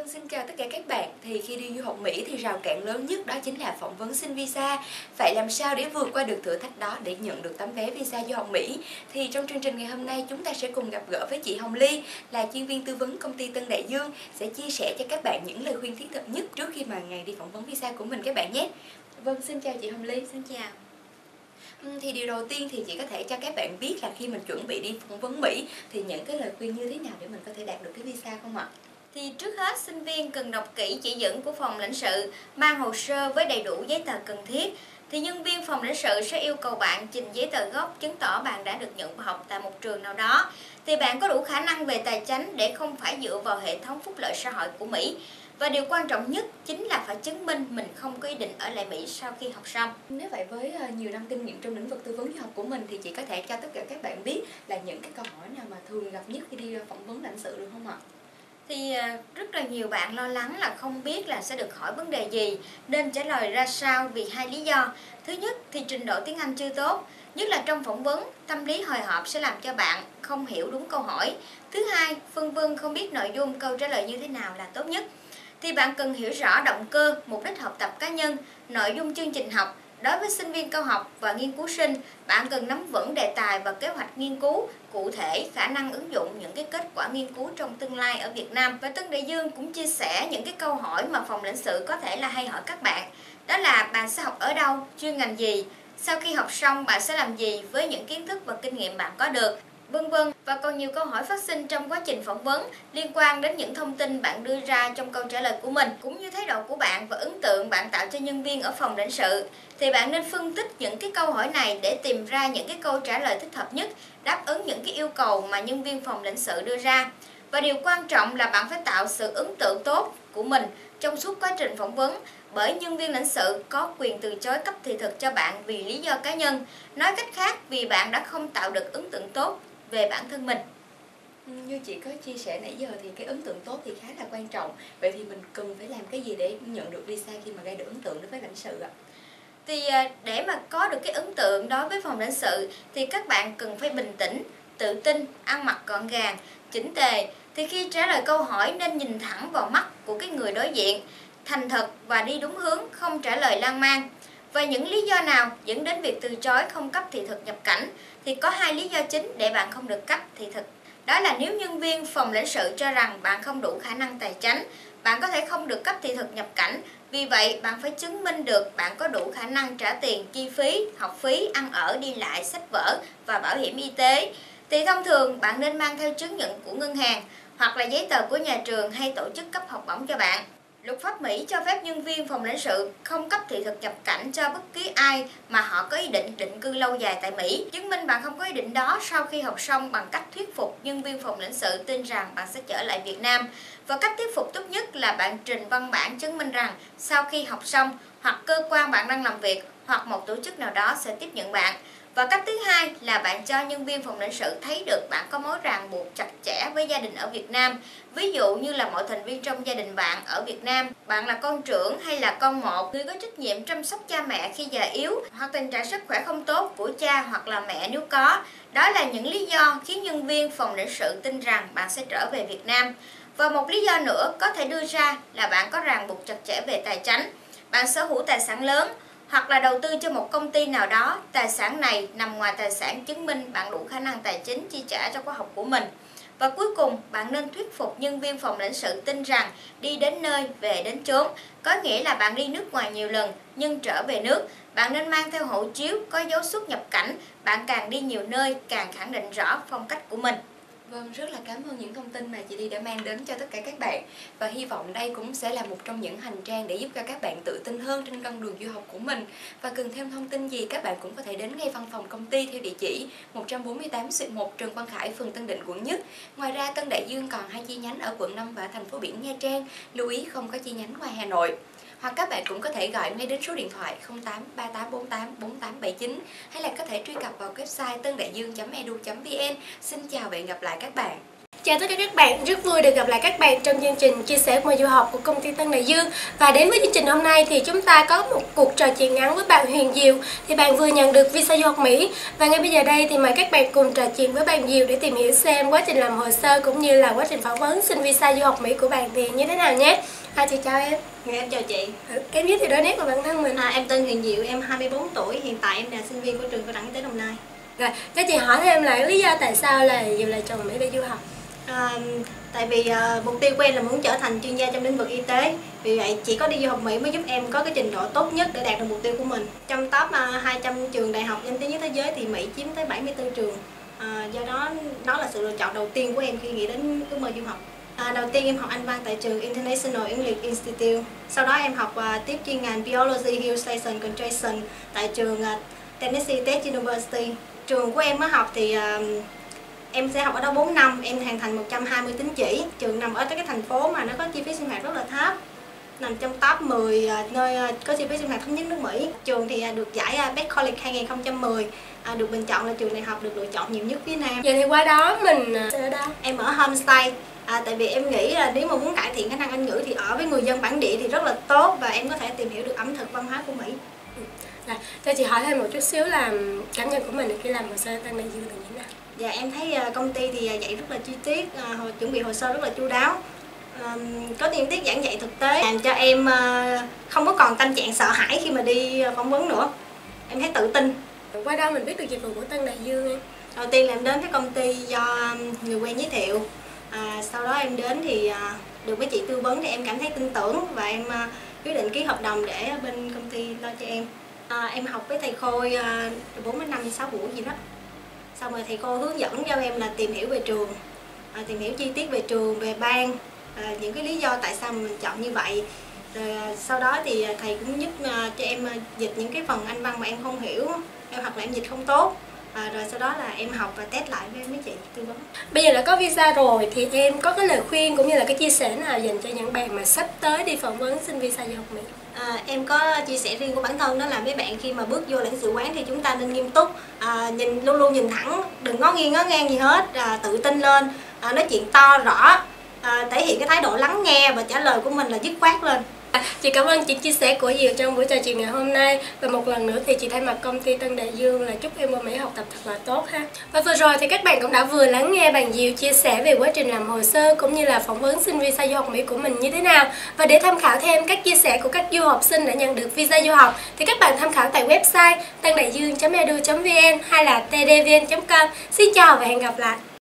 Vâng, xin chào tất cả các bạn. Thì khi đi du học Mỹ thì rào cản lớn nhất đó chính là phỏng vấn xin visa. Vậy làm sao để vượt qua được thử thách đó để nhận được tấm vé visa du học Mỹ? Thì trong chương trình ngày hôm nay chúng ta sẽ cùng gặp gỡ với chị Hồng Ly, là chuyên viên tư vấn công ty Tân Đại Dương, sẽ chia sẻ cho các bạn những lời khuyên thiết thực nhất trước khi mà ngày đi phỏng vấn visa của mình các bạn nhé. Vâng, xin chào chị Hồng Ly. Xin chào. Thì điều đầu tiên thì chị có thể cho các bạn biết là khi mình chuẩn bị đi phỏng vấn Mỹ thì những cái lời khuyên như thế nào để mình có thể đạt được cái visa không ạ? Thì trước hết sinh viên cần đọc kỹ chỉ dẫn của phòng lãnh sự, mang hồ sơ với đầy đủ giấy tờ cần thiết. Thì nhân viên phòng lãnh sự sẽ yêu cầu bạn trình giấy tờ gốc chứng tỏ bạn đã được nhận vào học tại một trường nào đó. Thì bạn có đủ khả năng về tài chính để không phải dựa vào hệ thống phúc lợi xã hội của Mỹ. Và điều quan trọng nhất chính là phải chứng minh mình không có ý định ở lại Mỹ sau khi học xong. Nếu vậy với nhiều năm kinh nghiệm trong lĩnh vực tư vấn du học của mình thì chị có thể cho tất cả các bạn biết là những cái câu hỏi nào mà thường gặp nhất khi đi phỏng vấn lãnh sự được không ạ? Thì rất là nhiều bạn lo lắng là không biết là sẽ được hỏi vấn đề gì, nên trả lời ra sao vì hai lý do. Thứ nhất thì trình độ tiếng Anh chưa tốt, nhất là trong phỏng vấn, tâm lý hồi hộp sẽ làm cho bạn không hiểu đúng câu hỏi. Thứ hai, phân vân không biết nội dung câu trả lời như thế nào là tốt nhất. Thì bạn cần hiểu rõ động cơ, mục đích học tập cá nhân, nội dung chương trình học. Đối với sinh viên cao học và nghiên cứu sinh, bạn cần nắm vững đề tài và kế hoạch nghiên cứu, cụ thể khả năng ứng dụng những cái kết quả nghiên cứu trong tương lai ở Việt Nam. Và Tân Đại Dương cũng chia sẻ những cái câu hỏi mà phòng lãnh sự có thể là hay hỏi các bạn. Đó là bạn sẽ học ở đâu, chuyên ngành gì, sau khi học xong bạn sẽ làm gì với những kiến thức và kinh nghiệm bạn có được, vân vân. Và còn nhiều câu hỏi phát sinh trong quá trình phỏng vấn liên quan đến những thông tin bạn đưa ra trong câu trả lời của mình, cũng như thái độ của bạn và ấn tượng bạn tạo cho nhân viên ở phòng lãnh sự. Thì bạn nên phân tích những cái câu hỏi này để tìm ra những cái câu trả lời thích hợp nhất, đáp ứng những cái yêu cầu mà nhân viên phòng lãnh sự đưa ra. Và điều quan trọng là bạn phải tạo sự ấn tượng tốt của mình trong suốt quá trình phỏng vấn, bởi nhân viên lãnh sự có quyền từ chối cấp thị thực cho bạn vì lý do cá nhân. Nói cách khác, vì bạn đã không tạo được ấn tượng tốt về bản thân mình. Như chị có chia sẻ nãy giờ thì cái ấn tượng tốt thì khá là quan trọng. Vậy thì mình cần phải làm cái gì để nhận được visa khi mà gây được ấn tượng đối với lãnh sự ạ? Thì để mà có được cái ấn tượng đối với phòng lãnh sự thì các bạn cần phải bình tĩnh, tự tin, ăn mặc gọn gàng, chỉnh tề. Thì khi trả lời câu hỏi nên nhìn thẳng vào mắt của cái người đối diện, thành thật và đi đúng hướng, không trả lời lan man. Và những lý do nào dẫn đến việc từ chối không cấp thị thực nhập cảnh? Thì có hai lý do chính để bạn không được cấp thị thực. Đó là nếu nhân viên phòng lãnh sự cho rằng bạn không đủ khả năng tài chính, bạn có thể không được cấp thị thực nhập cảnh. Vì vậy, bạn phải chứng minh được bạn có đủ khả năng trả tiền chi phí, học phí, ăn ở, đi lại, sách vở và bảo hiểm y tế. Thì thông thường, bạn nên mang theo chứng nhận của ngân hàng hoặc là giấy tờ của nhà trường hay tổ chức cấp học bổng cho bạn. Luật pháp Mỹ cho phép nhân viên phòng lãnh sự không cấp thị thực nhập cảnh cho bất kỳ ai mà họ có ý định định cư lâu dài tại Mỹ. Chứng minh bạn không có ý định đó sau khi học xong bằng cách thuyết phục nhân viên phòng lãnh sự tin rằng bạn sẽ trở lại Việt Nam. Và cách thuyết phục tốt nhất là bạn trình văn bản chứng minh rằng sau khi học xong, hoặc cơ quan bạn đang làm việc hoặc một tổ chức nào đó sẽ tiếp nhận bạn. Và cách thứ hai là bạn cho nhân viên phòng lãnh sự thấy được bạn có mối ràng buộc chặt chẽ với gia đình ở Việt Nam. Ví dụ như là mọi thành viên trong gia đình bạn ở Việt Nam, bạn là con trưởng hay là con một, người có trách nhiệm chăm sóc cha mẹ khi già yếu, hoặc tình trạng sức khỏe không tốt của cha hoặc là mẹ nếu có. Đó là những lý do khiến nhân viên phòng lãnh sự tin rằng bạn sẽ trở về Việt Nam. Và một lý do nữa có thể đưa ra là bạn có ràng buộc chặt chẽ về tài chính. Bạn sở hữu tài sản lớn, hoặc là đầu tư cho một công ty nào đó, tài sản này nằm ngoài tài sản chứng minh bạn đủ khả năng tài chính chi trả cho khóa học của mình. Và cuối cùng, bạn nên thuyết phục nhân viên phòng lãnh sự tin rằng đi đến nơi, về đến chốn, có nghĩa là bạn đi nước ngoài nhiều lần nhưng trở về nước. Bạn nên mang theo hộ chiếu có dấu xuất nhập cảnh, bạn càng đi nhiều nơi càng khẳng định rõ phong cách của mình. Vâng, rất là cảm ơn những thông tin mà chị Ly đã mang đến cho tất cả các bạn. Và hy vọng đây cũng sẽ là một trong những hành trang để giúp cho các bạn tự tin hơn trên con đường du học của mình. Và cần thêm thông tin gì các bạn cũng có thể đến ngay văn phòng công ty theo địa chỉ 148/1 Trần Văn Khải, phường Tân Định, quận Nhất. Ngoài ra, Tân Đại Dương còn 2 chi nhánh ở quận 5 và thành phố biển Nha Trang. Lưu ý không có chi nhánh ngoài Hà Nội. Hoặc các bạn cũng có thể gọi ngay đến số điện thoại 08 3848 4879 hay là có thể truy cập vào website tandaiduong.edu.vn. Xin chào và hẹn gặp lại các bạn. Chào tất cả các bạn, rất vui được gặp lại các bạn trong chương trình chia sẻ mùa du học của công ty Tân Đại Dương. Và đến với chương trình hôm nay thì chúng ta có một cuộc trò chuyện ngắn với bạn Huyền Diệu. Thì bạn vừa nhận được visa du học Mỹ. Và ngay bây giờ đây thì mời các bạn cùng trò chuyện với bạn Diệu để tìm hiểu xem quá trình làm hồ sơ cũng như là quá trình phỏng vấn xin visa du học Mỹ của bạn thì như thế nào nhé. Chị chào em. Em chào chị. Em giới thiệu đôi nét của bản thân mình. Em tên Huyền Diệu, em 24 tuổi, hiện tại em là sinh viên của trường Cao đẳng Y tế Đồng Nai. Rồi, các chị hỏi thêm là lý do tại sao là Diệu lại chọn Mỹ để du học? Tại vì mục tiêu của em là muốn trở thành chuyên gia trong lĩnh vực y tế. Vì vậy chỉ có đi du học Mỹ mới giúp em có cái trình độ tốt nhất để đạt được mục tiêu của mình. Trong top 200 trường đại học danh tiếng nhất thế giới thì Mỹ chiếm tới 74 trường. Do đó là sự lựa chọn đầu tiên của em khi nghĩ đến ước mơ du học. Đầu tiên em học Anh văn tại trường International English Institute. Sau đó em học tiếp chuyên ngành Biology Illustration Concentration tại trường Tennessee State University. Trường của em mới học thì em sẽ học ở đó 4 năm, em hoàn thành 120 tín chỉ. Trường nằm ở cái thành phố mà nó có chi phí sinh hoạt rất là thấp, nằm trong top 10 nơi có chi phí sinh hoạt thấp nhất nước Mỹ. Trường thì được giải Best College 2010, được bình chọn là trường đại học được lựa chọn nhiều nhất phía Nam. Vậy thì qua đó mình ở đâu? Em ở homestay. Tại vì em nghĩ là nếu mà muốn cải thiện khả năng Anh ngữ thì ở với người dân bản địa thì rất là tốt và em có thể tìm hiểu được ẩm thực văn hóa của Mỹ. Cho chị hỏi thêm một chút xíu là cảm nhận của mình khi làm hồ sơ Tân Đại Dương là như thế nào? Dạ em thấy công ty thì dạy rất là chi tiết, chuẩn bị hồ sơ rất là chu đáo. Có những tiết giảng dạy thực tế làm cho em không có còn tâm trạng sợ hãi khi mà đi phỏng vấn nữa. Em thấy tự tin. Qua đó mình biết được dịch vụ của Tân Đại Dương em. Đầu tiên là em đến với công ty do người quen giới thiệu. Sau đó em đến thì được mấy chị tư vấn thì em cảm thấy tin tưởng và em quyết định ký hợp đồng để bên công ty lo cho em. Em học với thầy Khôi 4 đến 5 6 buổi gì đó. Xong rồi thầy cô hướng dẫn cho em là tìm hiểu về trường, tìm hiểu chi tiết về trường, về ban, những cái lý do tại sao mình chọn như vậy. Rồi sau đó thì thầy cũng giúp cho em dịch những cái phần Anh văn mà em không hiểu, hoặc là em dịch không tốt. Rồi sau đó là em học và test lại với mấy chị tư vấn. Bây giờ đã có visa rồi thì em có cái lời khuyên cũng như là cái chia sẻ nào dành cho những bạn mà sắp tới đi phỏng vấn xin visa du học Mỹ? Em có chia sẻ riêng của bản thân, đó là mấy bạn khi mà bước vô lãnh sự quán thì chúng ta nên nghiêm túc, luôn luôn nhìn thẳng, đừng ngó nghiêng ngó ngang gì hết, tự tin lên, nói chuyện to rõ, thể hiện cái thái độ lắng nghe và trả lời của mình là dứt khoát lên. Chị cảm ơn chị chia sẻ của Diệu trong buổi trò chuyện ngày hôm nay. Và một lần nữa thì chị thay mặt công ty Tân Đại Dương là chúc em qua Mỹ học tập thật là tốt ha. Và vừa rồi thì các bạn cũng đã vừa lắng nghe bạn Diệu chia sẻ về quá trình làm hồ sơ cũng như là phỏng vấn xin visa du học Mỹ của mình như thế nào. Và để tham khảo thêm các chia sẻ của các du học sinh đã nhận được visa du học thì các bạn tham khảo tại website tandaiduong.edu.vn hay là tdvn.com. Xin chào và hẹn gặp lại.